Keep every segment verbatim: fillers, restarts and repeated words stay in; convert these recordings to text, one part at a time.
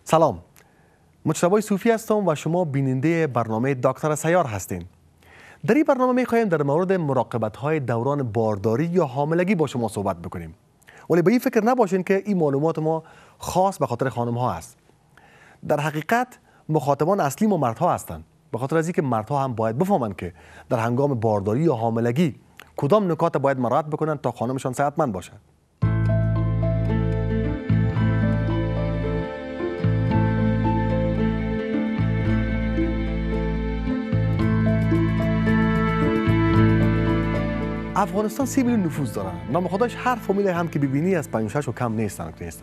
سلام، مجتبی صوفی هستم و شما بیننده برنامه دکتر سیار هستین. در این برنامه می‌خوایم در مورد مراقبت‌های دوران بارداری یا حاملگی با شما صحبت بکنیم. ولی به این فکر نباشین که این معلومات ما خاص به خاطر خانم‌ها است. در حقیقت مخاطبان اصلی ما مردها هستند. به خاطر از اینکه مردها هم باید بفهمند که در هنگام بارداری یا حاملگی کدام نکات باید مراعات بکنند تا خانمشان صحتمند باشد. افغانستان سی میلیون نفوس داره. نام خداش هر فامیل هم که ببینی از پنج و شش و کم نیستن نیستن.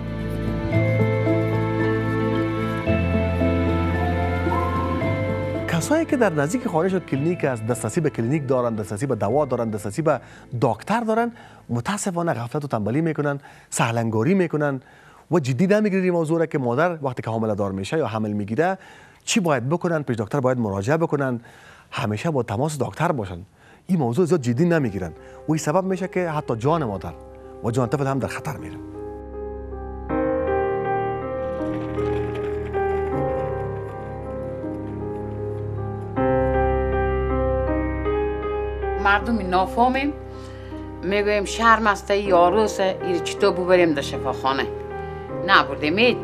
کسایی که در نزدیک خانه‌شون کلینیک است، دسترسی به کلینیک دارن، دسترسی به دوا دارن، دسترسی به دکتر دارن، متاسفانه غفلت و تنبلی میکنن، سهلنگاری میکنن و جدی نمیگیرن موضوع را که مادر وقتی که حامله دار میشه یا حمل میگیره چی باید بکنن، پیش دکتر باید مراجعه بکنن، همیشه با تماس دکتر باشن. این موضوع زیاد جدی نمیگیرن و این سبب میشه که حتی جان مادر و جان طفل هم در خطر میره. مردم نافهمیم میگویم شرم است ای عروسه این چطور ببریم در شفاخانه. نبردیم اید.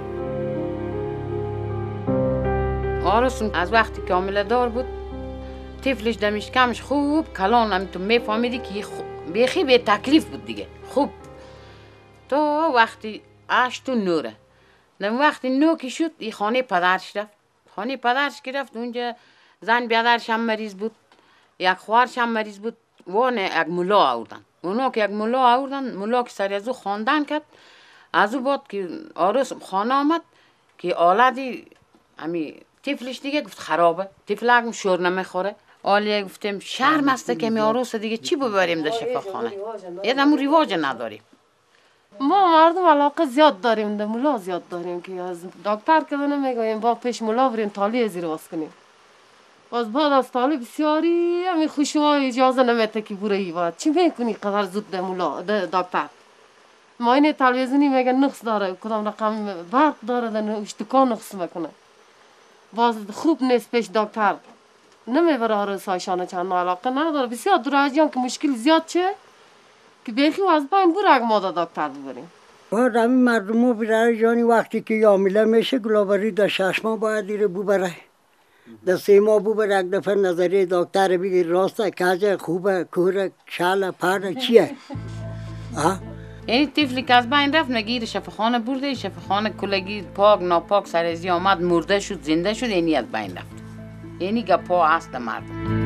عروس از وقتی که حامله دار بود طفلش دمیش کمش خوب کلان هم تو میفهمیدی که بیخی به تکلیف بود دیگه. خوب تا وقتی هشت و نوره در وقتی نو که شد این خانه پدرش رفت. خانه پدرش که رفت اونجا زن بیادرش هم مریض بود، یک خوارش هم مریض بود، وانه یک ملا آوردن. اونا که یک ملا آوردن، ملا که سری از او خواندن کرد، از او بعد که عروس خانه آمد که آلدی همی طفلش دیگه گفت خرابه، طفل هم شور نمیخوره. آلیه گفتیم شرم است که می عروس دیگه چی ببریم در شفاخانه؟ یه دمو رواج نداریم. ما مردم علاقه زیاد داریم، در ملا زیاد داریم که از دکتر که نمیگویم با پیش ملا بریم تالی زیر واس کنیم. باز بعد از تالی بسیاری همین خوشوهای اجازه نمیده که بره ای وقت چی میکنی قدر زود در ملا در دکتر. ما این تلویزیونی میگه نقص داره، کدام رقم برق داره در اشتکان نقص میکنه. باز خوب نیست پیش دکتر نمیبره عروسایشانه چند علاقه نداره. بسیار دراجیان که مشکل زیاد چه که بیخی از بین بره اگه ما دا دکتر ببریم. باید همین مردم ها برای جانی وقتی که حامله میشه گلابری در شش ماه باید دیره ببره، در سه ماه ببره یک دفعه نظریه دکتر بگیر راسته کجه خوبه کوره شاله پرده چیه. یعنی طفلی که از بین رفت نگیر شفاخانه برده، شفاخانه کلگی پاک ناپاک سرزی آمد مرده شد زنده شد، یعنی از بین رفت. یعنی گپا هست مردم.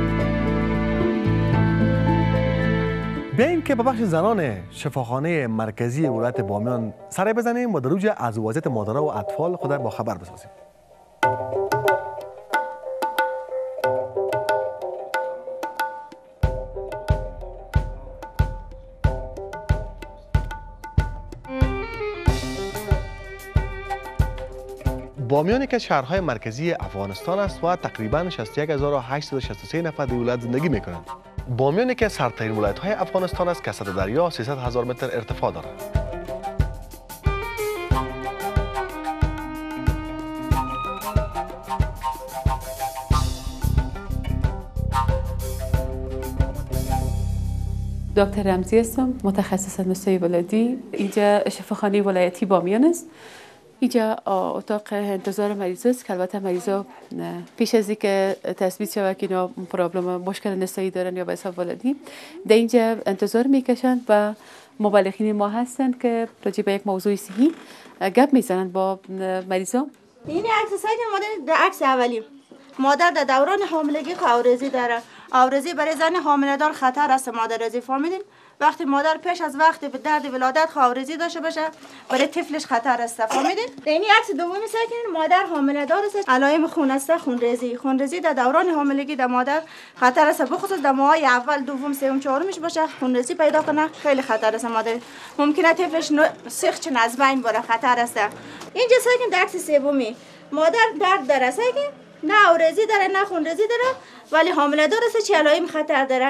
بیاییم که به بخش زنان شفاخانه مرکزی ولایت بامیان سر بزنیم و در اوج از وضعیت مادرها و اطفال خود با خبر بسازیم. بامیان که شهرهای مرکزی افغانستان است و تقریباً شصت و یک هزار و هشتصد و شصت و سه نفر در ولایت زندگی میکنند. بامیان که سردترین ولایت‌های افغانستان است که سطح دریا سیصد هزار متر ارتفاع دارد. دکتر رمزی هستم، متخصص نسای ولادی. اینجا شفاخانه ولایتی بامیان است. اینجا اتاق انتظار مریض است که البته مریضا پیش از اینکه تثبیت شود که اینا پرابلم مشکل نسایی دارن یا به حساب ولادی در اینجا انتظار میکشند و مبلغین ما هستند که راجع به یک موضوع صحی گپ میزنن با مریضا. این عکس سایت مادر در عکس اولی مادر در دوران حاملگی آورزی داره. آورزی برای زن حامله دار خطر است. مادرزی فهمیدین وقتی مادر پیش از وقت به درد ولادت آورزی داشته باشه برای طفلش خطر است. فهمیدین؟ این عکس دومی ساکنین مادر حامله دار است. علائم خون است، خونریزی. خونریزی در دوران حاملگی در مادر خطر است، بخصوص در ماهای اول، دوم، سوم، چهارمش باشه خونریزی پیدا کنه خیلی خطر است. مادر ممکنه طفلش سیخ چن از بین بره، خطر است. اینجا ساکن در عکس سومی مادر درد داره ساکن، نه آورزی داره نه خونریزی داره ولی حامله دار است، چه علائم خطر داره.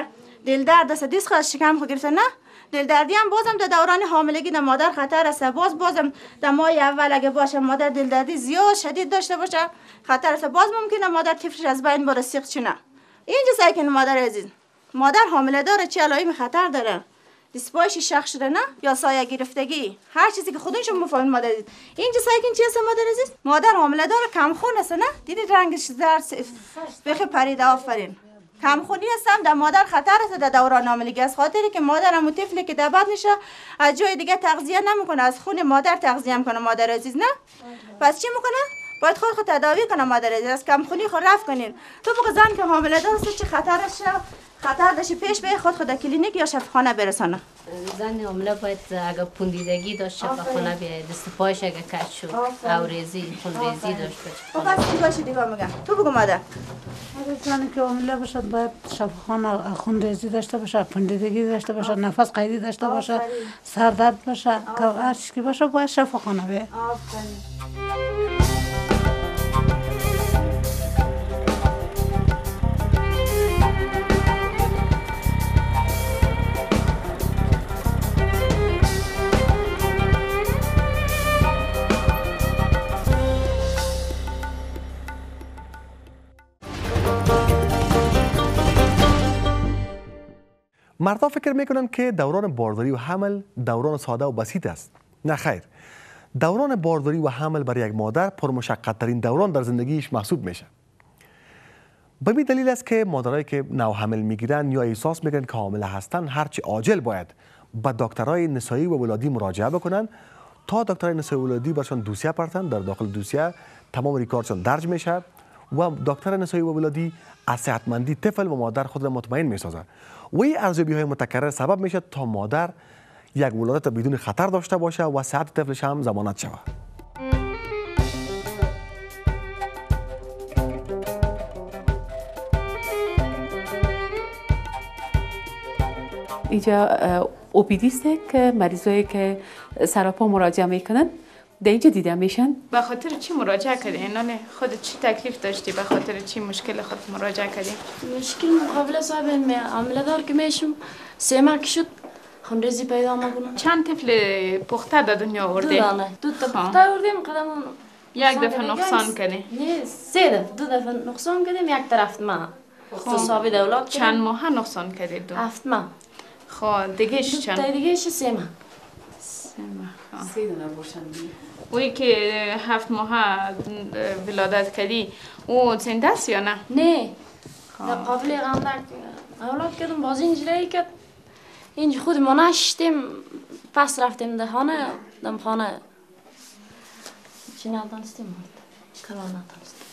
دل درد است دیس خود شکم خود گرفته نه دل دردی هم بازم در دوران حاملگی در مادر خطر است باز بازم در ماه اول اگه باشه مادر دل دردی زیاد شدید داشته باشه خطر است باز ممکنه مادر طفلش از بین بره سیخ چنه اینجا ساکن مادر عزیز مادر حامله داره چه علائم خطر داره دیسپایش شخ شده نه یا سایه گرفتگی هر چیزی که خودشون میفهمن مادر عزیز اینجا ساکن چی است مادر عزیز مادر حامله داره کم خون است نه دیدید رنگش زرد بخی پریده آفرین کمخونی هستم در مادر خطر است در دوران حاملگی از خاطری که مادرم و طفلی که در بطنشه از جای دیگه تغذیه نمیکنه از خون مادر تغذیه میکنه مادر عزیز نه پس چی میکنه باید خود خود تداوی کنه مادر عزیز از کمخونی خود رفع کنین تو بگو زن که حامله داره چه خطرش خطر داشته پیش به خود خود کلینیک یا شفاخانه برسانه زن حامله باید اگه پوندیدگی داشت شفاخانه بیاید دست پایش اگه کج شد او ریزی خون ریزی داشت خب پس این باشه دیگه میگم تو بگو مادر اگه زنی که حامله باشد باید شفاخانه خون ریزی داشته باشه پوندیدگی داشته باشه نفس قیدی داشته باشه سر درد باشه که هر چیزی که باشه باید شفاخانه بیاید مردها فکر میکنن که دوران بارداری و حمل دوران ساده و بسیط است. نه خیر. دوران بارداری و حمل برای یک مادر پرمشقت ترین دوران در زندگیش محسوب میشه. به این دلیل است که مادرایی که نو حمل میگیرن یا احساس میکنن که حامله هستن هرچی عاجل باید به دکترای نسایی و ولادی مراجعه بکنن تا دکترای نسایی و ولادی برشان دوسیه پرتن. در داخل دوسیه تمام ریکاردشان درج میشه و دکتر نسایی و ولادی از صحتمندی طفل و مادر خود را مطمئن میسازه و این ارزیابی های متکرر سبب میشه تا مادر یک ولادت بدون خطر داشته باشه و صحت طفلش هم ضمانت شود. اینجا اوپیدی است که مریضایی که سراپا مراجعه میکنن در اینجا دیده میشن. به خاطر چی مراجعه کردی؟ نانه خودت چی تکلیف داشتی؟ به خاطر چی مشکل خود مراجعه کردی؟ مشکل مقابل صاحب عامله دار که میشم سه ماه که شد خونریزی پیدا میکنم. چند طفل پخته در دنیا آوردی؟ دو دانه دو تا پخته آوردیم قدم یک دفعه نقصان کردی؟ نه سه دفعه دو دفعه نقصان کردیم یک طرف ما حسابی دولت چند ماه نقصان کردی؟ دو هفت ماه. خب دیگهش چند؟ تا دیگهش سه ماه. سه ماه. سه دونه باشن. اوی که هفت ماه ولادت کردی او زنده است یا نه؟ نه در قابل قندک اولاد کردم باز اینجوری کرد اینج خود ما نشتیم پس رفتیم در خانه دم خانه چی ندانستیم کلان ندانستیم.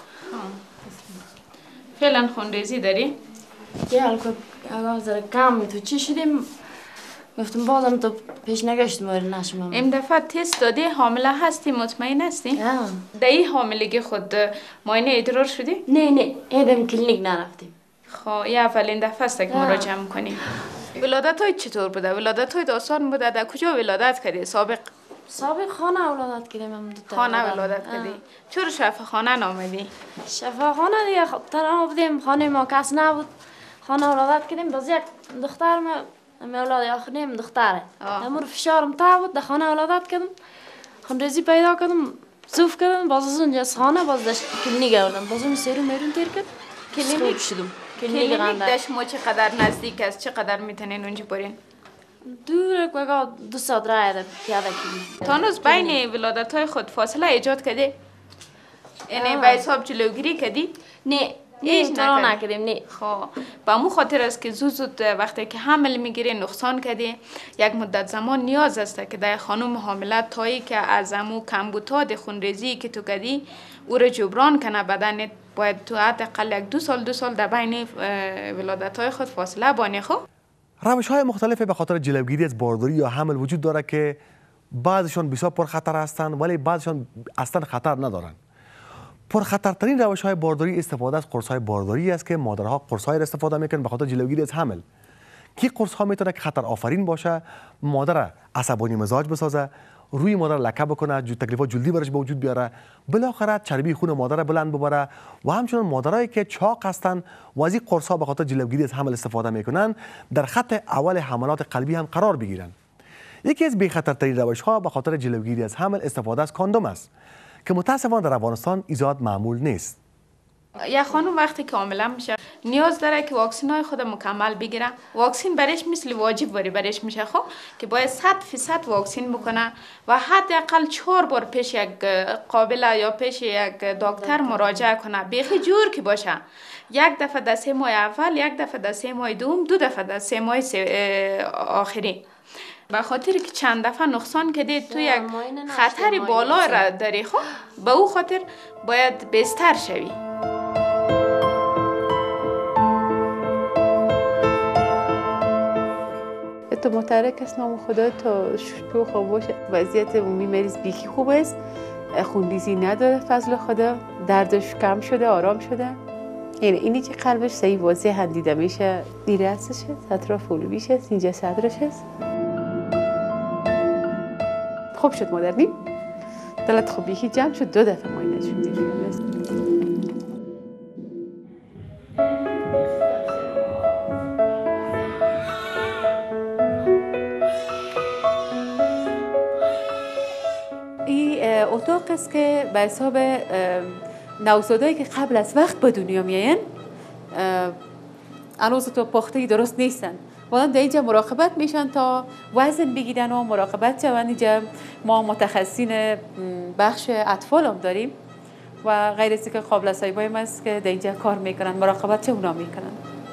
فعلا خونریزی داری؟ یه الکل اگه ذره کم تو چی شدیم گفتم بازم تو پیش نگشتم ولی نشم. این دفعه تست دادی حامله هستی مطمئن هستی؟ آه. در این حاملگی خود معاینه ادرار شدی؟ نه نه ایدم کلینیک نرفتیم. خب این اولین دفعه است که مراجعه میکنیم. ولادت های چطور بوده؟ ولادت های آسان بوده؟ در کجا ولادت کردی سابق؟ سابق خانه ولادت کردیم هم دو تا. خانه ولادت کردی؟ چرا شفاخانه نامدی؟ شفاخانه دیگه خب تنها بودیم خانه ما کس نبود خانه ولادت کردیم باز یک دختر ما اولاد آخریم دختره امور فشارم تا بود در خانه ولادت کردم خونریزی پیدا کردم زوف کردم باز از اونجا از خانه باز داشت کلینیک آوردم باز اون سیروم میرون تیر کرد کلینیک شدم. کلینیک داشت ما چقدر نزدیک است چقدر میتونین اونجا برین؟ دور که دو ساعت راه ده پیاده کردیم. تانوز بین ولادت های خود فاصله ایجاد کردی؟ یعنی به حساب جلوگیری کردی؟ نه هیچ طرح نکردیم نه. خب با مو خاطر است که زود زود وقتی که حمل میگیری نقصان کردی یک مدت زمان نیاز است که در خانم حامله تایی که از امو کمبودات خونریزی که تو کردی او را جبران کنه بدنت باید تو حداقل یک دو سال دو سال در بین ولادت های خود فاصله بانی. خب روش های مختلفی به خاطر جلوگیری از بارداری یا حمل وجود داره که بعضشان بسیار پرخطر هستند ولی بعضشان اصلا خطر ندارند. پرخطرترین روش های بارداری استفاده از قرص های بارداری است که مادرها قرص های استفاده میکنن به خاطر جلوگیری از حمل. کی قرص ها میتونه که خطر آفرین باشه، مادر عصبانی مزاج بسازه، روی مادر لکه بکنه، جو تکلیفات جلدی برش به وجود بیاره، بالاخره چربی خون مادر بلند ببره و همچنین مادرایی که چاق هستن و از این قرص‌ها به خاطر جلوگیری از حمل استفاده میکنن در خط اول حملات قلبی هم قرار بگیرن. یکی از بی‌خطرترین روش‌ها به خاطر جلوگیری از حمل استفاده از کاندوم است که متأسفانه در افغانستان ایجاد معمول نیست. یک خانم وقتی که حامله میشه نیاز داره که واکسین های خود مکمل بگیره. واکسین برش مثل واجب باری برش میشه، خب که باید صد فیصد واکسین بکنه و حداقل چهار بار پیش یک قابله یا پیش یک دکتر مراجعه کنه، بیخی جور که باشه. یک دفعه در سه ماه اول، یک دفعه در سه ماه دوم، دو دفعه در سه ماه آخری. به خاطر که چند دفعه نقصان کده تو یک خطر بالا را داری، خب به او خاطر باید بستر شوی. تو متحرک است نام خدا تا تو خاموش. وضعیت عمومی مریض بیخی خوب است، خونریزی نداره فضل خدا، دردش کم شده، آرام شده. یعنی اینی که قلبش صحیح واضح هم دیده میشه، دیره هستش، اطراف علویش است، اینجا صدرش است. خوب شد مادر نیم، دلت خوب بیخی جمع شد، دو دفعه ماینه شد. اتاق است که به حساب نوزادایی که قبل از وقت به دنیا میاین، هنوز تو پخته درست نیستن، والا در اینجا مراقبت میشن تا وزن بگیرن و مراقبت شون. اینجا ما متخصصین بخش اطفال هم داریم و غیر از که قابل صاحبایم است که در اینجا کار میکنن، مراقبت چه اونا میکنن.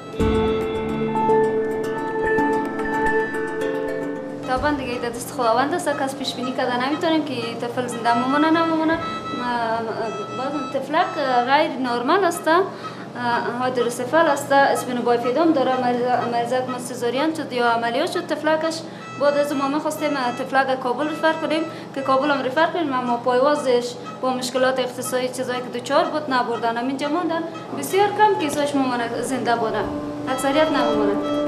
طبعا دیگه در دست خداوند است، کس پیش بینی کرده نمیتونیم که طفل زنده ممونه نممونه. بعضی طفلک غیر نرمال است، هایدروسفال است، اسپینوبایفیدوم داره، مریضک سزارین شد یا عملیات شد طفلکش. بعد از ما می‌خواستیم طفلک کابل رفر کنیم که کابل هم رفر کنیم، اما پایوازش با مشکلات اقتصادی چیزایی که دوچار بود نبردن، همینجا ماندن. بسیار کم کیساش ممونه زنده بودن، اکثریت نمونه.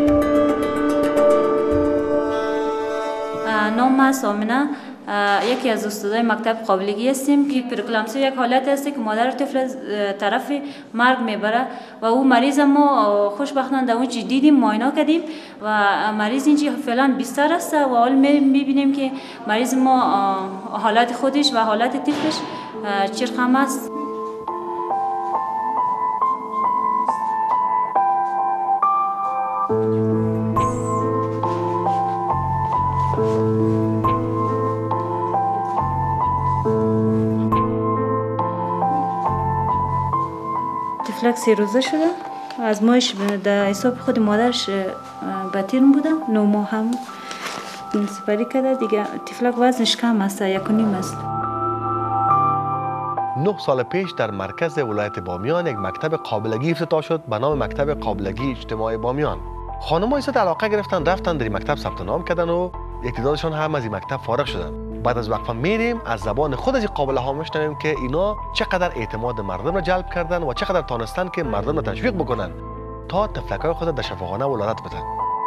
نام ما سامنه، یکی از استادای مکتب قابلگی هستیم که پرکلامسی یک حالت است که مادر طفل طرف مرگ میبره و او مریض ما خوشبختانه در اون چی دیدیم، معاینه کردیم و مریض اینجا فعلا بیستر است و حال میبینیم که مریض ما حالت خودش و حالت طفلش چرخم است. طفلک سه روزه شده، از ماهش در حساب خود مادرش بطیرم بوده، نو ماه هم سپری کرده دیگه. طفلک وزنش کم است، یک و نیم است. نه سال پیش در مرکز ولایت بامیان یک مکتب قابلگی افتتاح شد به نام مکتب قابلگی اجتماعی بامیان. خانم‌ها ایسا علاقه گرفتن، رفتن در این مکتب ثبت نام کردن و یک تعدادشان هم از این مکتب فارغ شدن. بعد از وقفه میریم از زبان خود از این قابله ها میشنویم که اینا چقدر اعتماد مردم را جلب کردن و چقدر تانستن که مردم را تشویق بکنن تا طفلکای خود در شفاخانه ولادت بدن.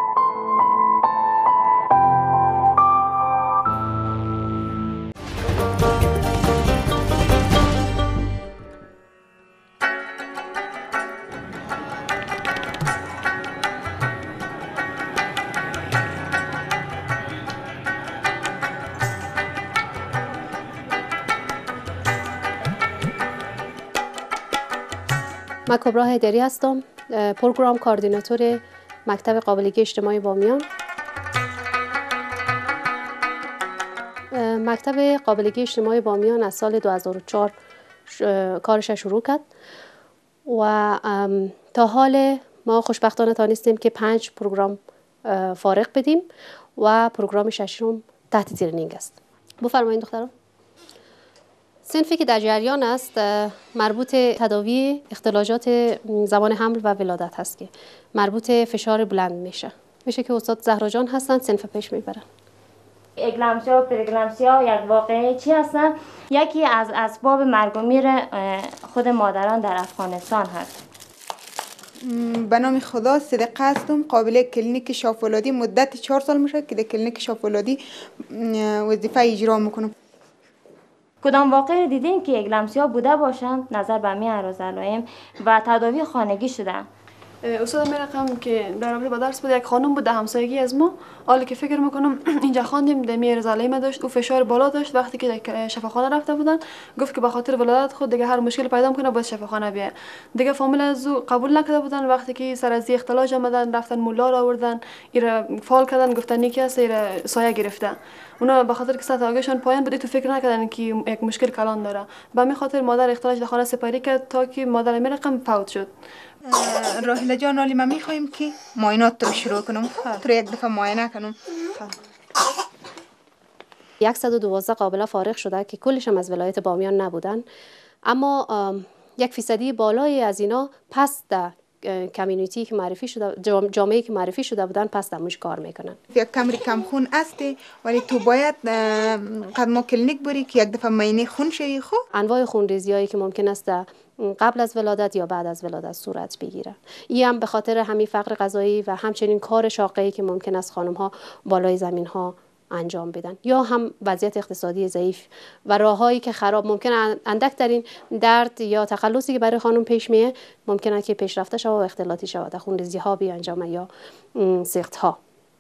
من کبرا حیدری هستم، پروگرام کوردیناتور مکتب قابلگی اجتماعی بامیان. مکتب قابلگی اجتماعی بامیان از سال دو هزار و چهار کارش شروع کرد و تا حال ما خوشبختانه تانستیم که پنج پروگرام فارغ بدیم و پروگرام ششم تحت ترینینگ است. بفرمایید دختران. صنفی که در جریان است مربوط تداوی اختلالات زمان حمل و ولادت هست که مربوط فشار بلند میشه. میشه که استاد زهرا جان هستن صنف پیش میبرن. اکلامسیا و پرکلامسیا یک واقعه چی هستن؟ یکی از اسباب مرگ و میر خود مادران در افغانستان هست. به نام خدا صدقه هستم، قابل کلینیک شافولادی. مدت چهار سال میشه که در کلینیک شافولادی وظیفه اجرا میکنم. کدام واقع دیدین که اکلمسیا بوده باشند نظر به می عرض علائم و تداوی خانگی شده؟ استاد می رقم که در رابطه با درس بود، یک خانم بود در همسایگی از ما، حالی که فکر میکنم اینجا خواندیم در می عرض علائم داشت، او فشار بالا داشت. وقتی که در شفاخانه رفته بودن گفت که به خاطر ولادت خود دیگه هر مشکل پیدا میکنه باید شفاخانه بیاد. دیگه فامیل از او قبول نکرده بودن. وقتی که سر از اختلاج آمدن رفتن مولا را آوردن، ایرا فال کردن، گفتن یکی است ایرا سایه گرفته. اونا به خاطر که سطح آگهشان پایین بود تو فکر نکردن که یک مشکل کلان داره. به همین خاطر مادر اختلاج در خانه سپری کرد تا که مادر می رقم فوت شد. راهله جان، حالی ما میخوایم که معاینات رو شروع کنم. تو یک دفعه معاینه کنم. صد و دوازده قابله فارغ شده که کلش هم از ولایت بامیان نبودن، اما یک فیصدی بالایی از اینا پس در کمیونیتی که معرفی شده، جامعه که معرفی شده بودن پس دموش کار میکنن. یک کمری کم خون هستی ولی تو باید قدم کلینیک بری که یک دفعه معاینه خون شوی. خب انواع خونریزی هایی که ممکن است قبل از ولادت یا بعد از ولادت صورت بگیره، این هم به خاطر همین فقر غذایی و همچنین کار شاقه‌ای که ممکن است خانم ها بالای زمین ها انجام بدن، یا هم وضعیت اقتصادی ضعیف و راههایی که خراب ممکن اندک در این درد یا تخلصی که برای خانم پیش میه ممکنه که پیشرفته شود و اختلاطی شود، خونریزی ها بیانجامه یا سقط ها،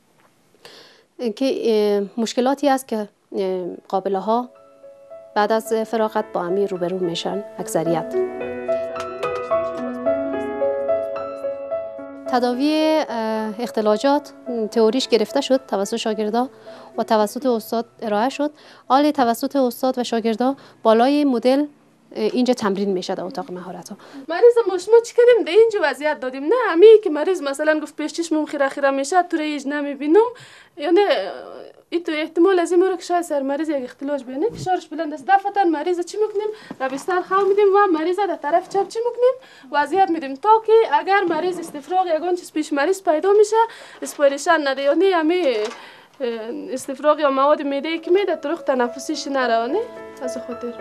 که مشکلاتی است که قابله ها بعد از فراغت با امی روبرو میشن. اکثریت تداوی اختلاجات تئوریش گرفته شد توسط شاگردا و توسط استاد ارائه شد. حال توسط استاد و شاگردا بالای مدل اینجا تمرین میشه در اتاق مهارت ها. مریض ما شما چی کردیم در اینجا وضعیت دادیم؟ نه همی که مریض مثلا گفت پیش چشمم خیره خیره میشه تو ریج نمیبینم، یعنی این تو احتمال از این که شاید سر مریض یک اختلاج بینه، فشارش بلند است. دفعتا مریض چی میکنیم؟ در بستر خواب میدیم و مریض در طرف چپ چی میکنیم؟ وضعیت میدیم تا که اگر مریض استفراغ یگان چیز پیش مریض پیدا میشه اسپایرشن نده، یعنی همی استفراغ یا مواد میده که میده طرق تنفسیش نره، نه از خاطر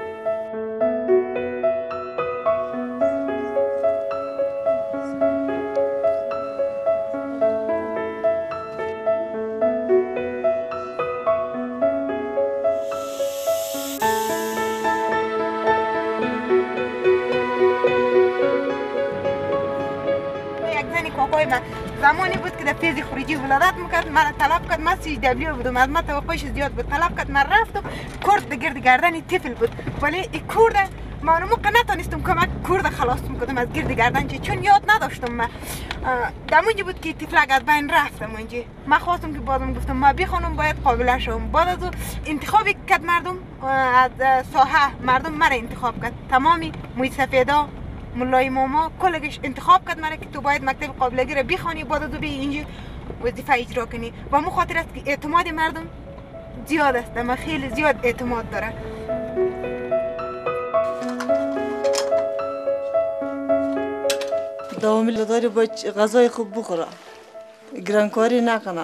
زمانی بود که در فیز خروجی ولادت میکرد، من طلب کرد، من سی دبلیو بودم، از من توقعش زیاد بود، طلب کرد، من رفتم کرد گرد گردن طفل بود، ولی این کرد من موقع نتونستم کمک کرد خلاص میکردم از گرد گردن، چون یاد نداشتم. من دمونجی بود که طفل از بین رفتم اونجا. من خواستم که بازم گفتم من بخونم باید قابله شوم. بعد از انتخابی کرد مردم از ساحه، مردم مرا انتخاب کرد، تمامی موی سفیدا مولای ماما کلگش انتخاب کرد مرا که تو باید مکتب قابلگی را بخوانی، بعد از بی اینجا وظیفه اجرا کنی. و مو خاطر است که اعتماد مردم زیاد است، من خیلی زیاد اعتماد داره. دوامی لداری باید غذای خوب بخوره، گرانکاری نکنه،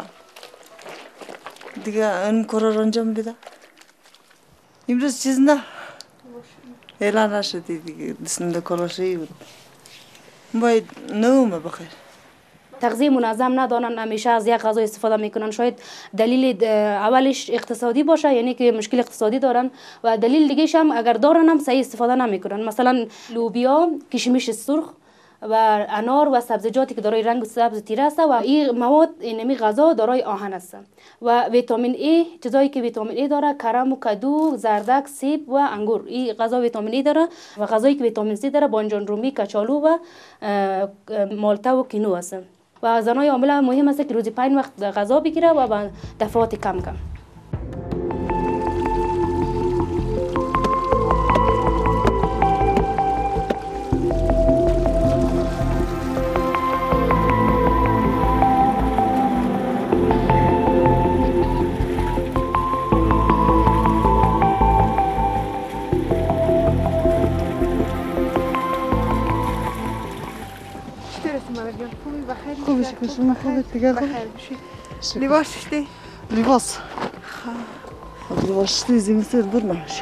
دیگه این کارا رو انجام بده. امروز چیز نه اعلان نشدی دیگه، دستنده کلاشی بود، باید نومه بخیر. تغذیه منظم ندارن، همیشه از یک غذا استفاده میکنن. شاید دلیل اولش اقتصادی باشه، یعنی که مشکل اقتصادی دارن، و دلیل دیگه هم اگر دارن هم صحیح استفاده نمیکنن. مثلا لوبیا، کشمش سرخ و انار و سبزیجاتی که دارای رنگ سبز تیره است و این مواد اینمی غذا دارای آهن است. و ویتامین ای، چیزایی که ویتامین ای داره، کرم و کدو، زردک، سیب و انگور، این غذا ویتامین ای داره. و غذایی که ویتامین سی داره بانجان رومی، کچالو و مالتا و کینو است. و زنای حامله مهم است که روزی پنج وقت غذا بگیره و با دفعات کم کم. خوبی شکل شما خوبه دیگه خوب لباس شدی؟ لباس لباس شدی زیمستر بود نمیشه.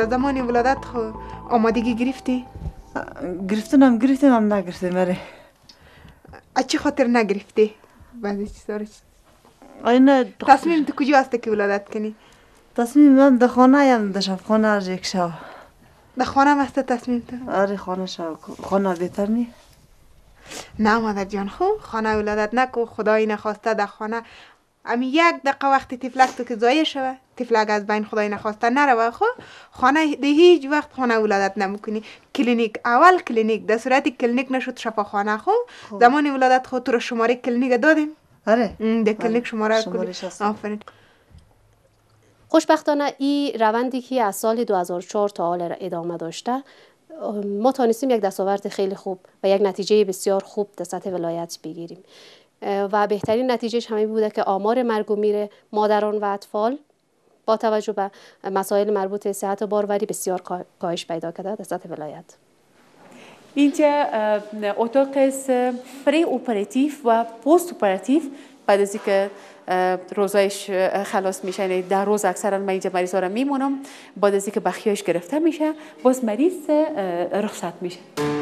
در زمان ولادت خو آمادگی گرفتی؟ گرفتنم گرفتم هم نگرفتم بره. از چی خاطر نگرفتی؟ بعضی چیزا رو اینه تصمیم تو کجا هسته که ولادت کنی؟ تصمیم من در خانه یم در شب خانه از یک شب. در خانه هم هسته تصمیم تو؟ آره خانه شب خانه بهتر نی؟ نه مادر جان خو خانه ولادت نکو، خدایی نخواسته در خانه امی یک دقیقه وقتی تفلک تو که ضایع شوه، تفلک از بین خدای نخواسته نروه خو خانه ده هیچ وقت خانه ولادت نمیکنی. کلینیک اول کلینیک در صورتی کلینیک نشد شفاخانه خو زمان ولادت خود تو رو شماره کلینیک دادیم. آره ده کلینیک شماره کنی. آفرین. خوشبختانه این روندی که از سال دو هزار و چهار تا حال ادامه داشته، ما تانستیم یک دستاورد خیلی خوب و یک نتیجه بسیار خوب در سطح ولایت بگیریم و بهترین نتیجهش همین بوده که آمار مرگ و میر مادران و اطفال با توجه به مسائل مربوط به صحت و باروری بسیار کاهش پیدا کرده در سطح ولایت. اینجا اتاق پری اپراتیو و پست اپراتیو بعد از اینکه روزایش خلاص میشه، یعنی در روز اکثرا من اینجا مریض ها رو میمونم، بعد از اینکه بخیایش گرفته میشه باز مریض رخصت میشه.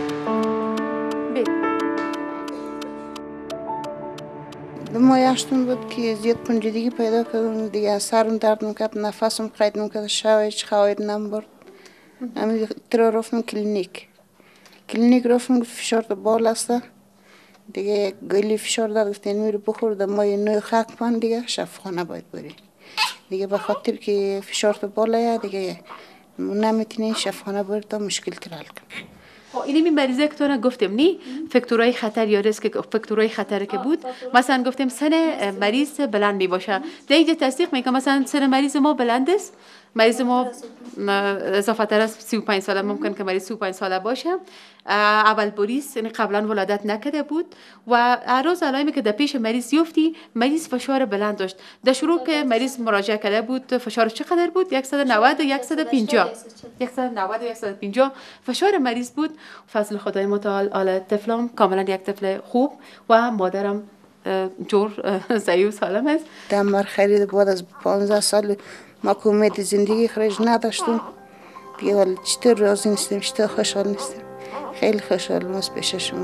دو ماه هشتم بود که زیاد پنجیدگی پیدا کردم دیگه، سرم درد میکرد، نفسم قید میکرد، شب هیچ خواهید نمیبرد. همین تر رفتم کلینیک کلینیک رفتم فشار بال است دیگه، گلی فشار داد گفتن میره بخور در ماه نو خاک پان دیگه شفاخانه باید بری دیگه، به خاطر که فشار بالا دیگه نمیتونی شفاخانه بری تا مشکل تر حل کنی. اینی می مریضه که تو را گفتم نی فاکتورهای خطر یا ریسک فاکتورهای خطر که بود، مثلا گفتم سن مریض بلند می باشه، دیگه تصدیق میکنم مثلا سن مریض ما بلند است، مریض ما اضافه تر از سی و پنج ساله ممکن که مریض سی و پنج ساله باشه، اول بریس یعنی قبلا ولادت نکرده بود و هر روز علائمی که در پیش مریض یافتی مریض فشار بلند داشت. در شروع که مریض مراجعه کرده بود فشار چقدر بود؟ صد و نود و صد و پنجاه صد و نود و صد و پنجاه فشار مریض بود. فضل خدای متعال آل طفلم کاملا یک طفل خوب و مادرم جور صحیح و سالم است. دمر خرید بعد از پانزده سال ما که امید زندگی خرج نداشتم دیگه، ولی چطور راضی نیستم، چطور خوشحال نیستم، خیلی خوشحالم از پیش شما.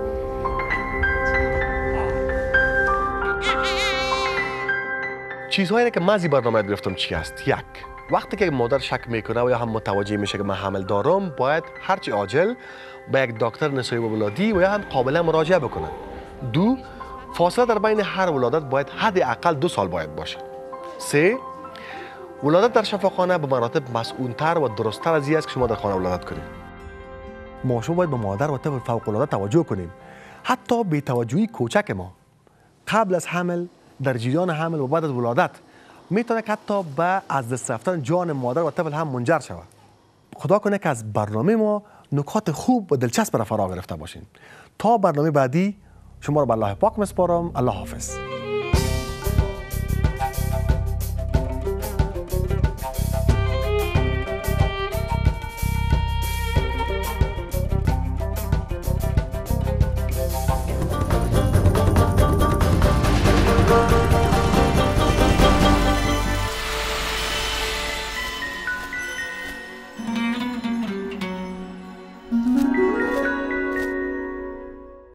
چیزهایی که من از این برنامه گرفتم چی است؟ یک، وقتی که مادر شک میکنه و یا هم متوجه میشه که من حمل دارم، باید هرچی عاجل به یک دکتر نسایی و ولادی و یا هم قابله مراجعه بکنه. دو، فاصله در بین هر ولادت باید حداقل دو سال باید باشه. سه، ولادت در شفاخانه به مراتب مسئول‌تر و درست‌تر از این است که شما در خانه ولادت کنید. ما شما باید به مادر و طفل فوق‌العاده توجه کنیم. حتی بی توجهی کوچک ما قبل از حمل، در جریان حمل و بعد از ولادت میتونه که حتی به از دست رفتن جان مادر و طفل هم منجر شود. خدا کنه که از برنامه ما نکات خوب و دلچسب را فرا گرفته باشین. تا برنامه بعدی شما را به الله پاک میسپارم. الله حافظ.